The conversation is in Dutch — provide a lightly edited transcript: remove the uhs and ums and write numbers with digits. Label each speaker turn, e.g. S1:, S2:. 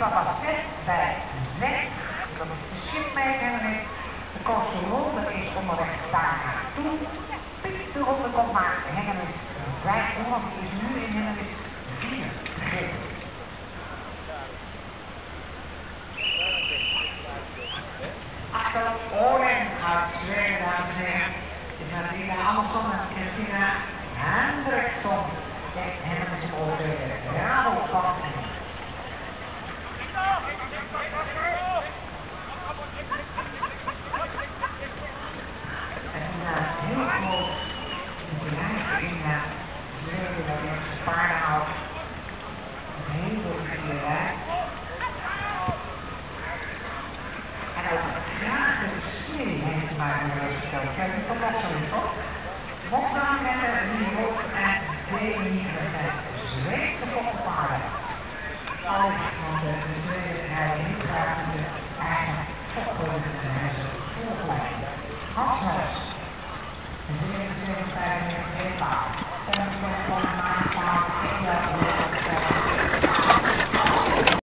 S1: was 6 bij 6. Dat is de schipmeter. De kortste ronde is onderweg daar naartoe. Piep, de ronde komt maar hindernis 5, want die is nu in hindernis 4 begrepen. Achter Oorlem uit Zweden, dames en heren, is Nadina Andersson en Christina Hendriksson. De hindernis over de Rabobank. Heel groot bedrijf in Zweden dat hij zijn paarden houdt. Een hele vierderij. En ook graag de serie heeft te maken met deze verteld. Kijk, dat is toch zo, toch? Mochtnaam met de Rood en D9 zijn Zweedse fokkenpaarden.